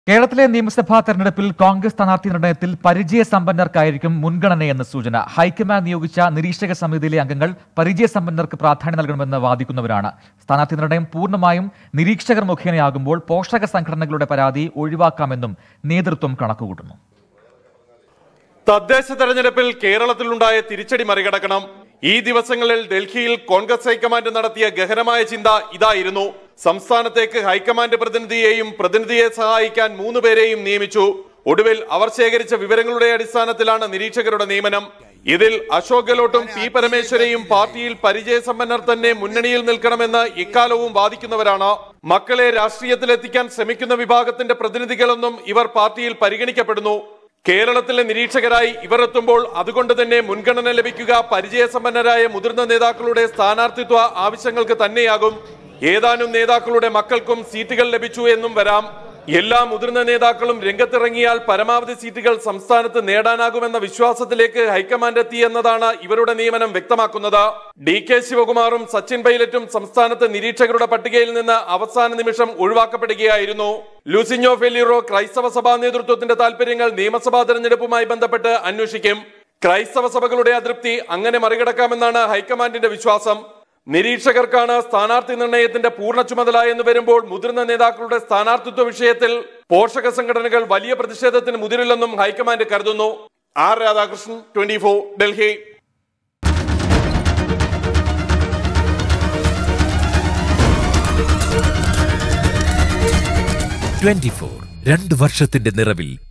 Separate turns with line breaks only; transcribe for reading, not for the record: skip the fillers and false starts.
കേരളത്തിലെ നിയമസഭാ തെരഞ്ഞെടുപ്പിൽ കോൺഗ്രസ് സ്ഥാനാർത്ഥി നിർണയത്തിൽ പരിചയസമ്പന്നർക്കായിരിക്കും മുൻഗണനയെന്ന് സൂചന. ഹൈക്കമാൻഡ് നിയോഗിച്ച നിരീക്ഷക സമിതിയിലെ അംഗങ്ങൾ പരിചയസമ്പന്നർക്ക് പ്രാധാന്യം നൽകണമെന്ന് വാദിക്കുന്നവരാണ്. സ്ഥാനാർത്ഥി നിർണയം പൂർണ്ണമായും നിരീക്ഷകർ മുഖേനയാകുമ്പോൾ പോഷക സംഘടനകളുടെ പരാതി ഒഴിവാക്കാമെന്നും നേതൃത്വം കണക്കുകൂട്ടുന്നു.
തദ്ദേശ തെരഞ്ഞെടുപ്പിൽ കേരളത്തിലുണ്ടായ തിരിച്ചടി മറികടക്കണം. ഈ ദിവസങ്ങളിൽ ഡൽഹിയിൽ കോൺഗ്രസ് ഹൈക്കമാൻഡ് നടത്തിയ ഗഹനമായ ചിന്ത ഇതായിരുന്നു. സംസ്ഥാനത്തേക്ക് ഹൈക്കമാൻഡ് പ്രതിനിധിയെ സഹായിക്കാൻ 3 പേരെയും നിയമിച്ചു. ഒടുവിൽ അവർ ശേഖരിച്ച വിവരങ്ങളുടെ അടിസ്ഥാനത്തിലാണ് നിരീക്ഷകരുടെ നിയമനം. ഇതിൽ അശോക് ഗെഹ്ലോട്ടും പി പരമേശ്വരയും പാർട്ടിയിൽ പരിചയസമ്പന്നർ തന്നെ മുന്നണിയിൽ നിൽക്കണമെന്ന് ഇക്കാലവും വാദിക്കുന്നവരാണ്. മക്കളെ രാഷ്ട്രീയത്തിലെത്തിക്കാൻ ശ്രമിക്കുന്ന വിഭാഗത്തിന്റെ പ്രതിനിധികളൊന്നും ഇവർ പാർട്ടിയിൽ പരിഗണിക്കപ്പെടുന്നു. കേരളത്തിലെ നിരീക്ഷകരായി ഇവർ എത്തുമ്പോൾ അതുകൊണ്ട് തന്നെ മുൻഗണന ലഭിക്കുക പരിചയസമ്പന്നരായ മുതിർന്ന നേതാക്കളുടെ സ്ഥാനാർത്ഥിത്വ ആവശ്യങ്ങൾക്ക് തന്നെയാകും. ഏതാനും നേതാക്കളുടെ മക്കൾക്കും സീറ്റുകൾ ലഭിച്ചു എന്നും വരാം. എല്ലാ മുതിർന്ന നേതാക്കളും രംഗത്തിറങ്ങിയാൽ പരമാവധി സീറ്റുകൾ സംസ്ഥാനത്ത് നേടാനാകുമെന്ന വിശ്വാസത്തിലേക്ക് ഹൈക്കമാൻഡ് എത്തി എന്നതാണ് ഇവരുടെ നിയമനം വ്യക്തമാക്കുന്നത്. DK ശിവകുമാറും സച്ചിൻ പൈലറ്റും സംസ്ഥാനത്ത് നിരീക്ഷകരുടെ പട്ടികയിൽ നിന്ന് അവസാന നിമിഷം ഒഴിവാക്കപ്പെടുകയായിരുന്നു. ലൂസിഞ്ഞോ ഫെലിറോ ക്രൈസ്തവ സഭാ നേതൃത്വത്തിന്റെ താൽപര്യങ്ങൾ നിയമസഭാ തെരഞ്ഞെടുപ്പുമായി ബന്ധപ്പെട്ട് അന്വേഷിക്കും. ക്രൈസ്തവ സഭകളുടെ അതൃപ്തി അങ്ങനെ മറികടക്കാമെന്നാണ് ഹൈക്കമാൻഡിന്റെ വിശ്വാസം. നിരീക്ഷകർക്കാണ് സ്ഥാനാർത്ഥി നിർണയത്തിന്റെ പൂർണ്ണ ചുമതല എന്ന് വരുമ്പോൾ മുതിർന്ന നേതാക്കളുടെ സ്ഥാനാർത്ഥിത്വ വിഷയത്തിൽ പോഷക സംഘടനകൾ വലിയ പ്രതിഷേധത്തിന് മുതിരില്ലെന്നും ഹൈക്കമാൻഡ് കരുതുന്നു. R. രാധാകൃഷ്ണൻ, 24, ഡൽഹി.
24 2 വർഷത്തിന്റെ നിറവിൽ